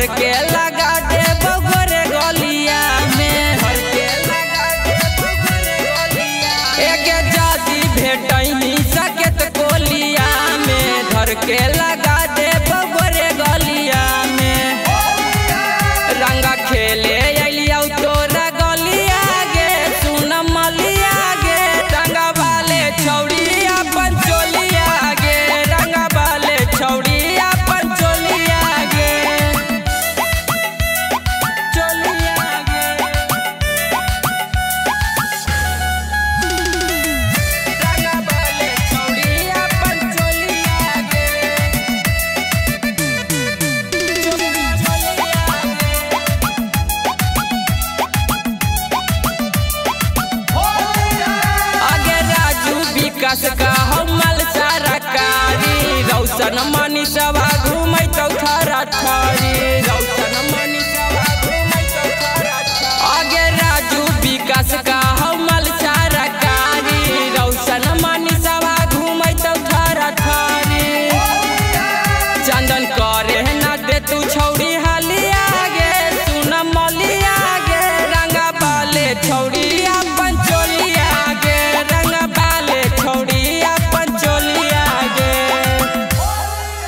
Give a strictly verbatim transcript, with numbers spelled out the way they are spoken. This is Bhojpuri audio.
धर के लगा दे गोरे गलिया में, धर के लगा दे गोरे गलिया एक जाति भेटैनी सकत कोलिया में, धर के लगा दे गोरे गलिया में। रंगा खेले अलिया तोरा गलिया गे सुन मलिया गे, रंगा वाले छौड़ी अपन चोलिया गे, रंगा वाले छौड़ी अपन चोलिया गे, चोलिया गे, रंगा वाले छौड़ी अपन चोलिया गे, विकास का हमल सरकारी रौशन मनीषवा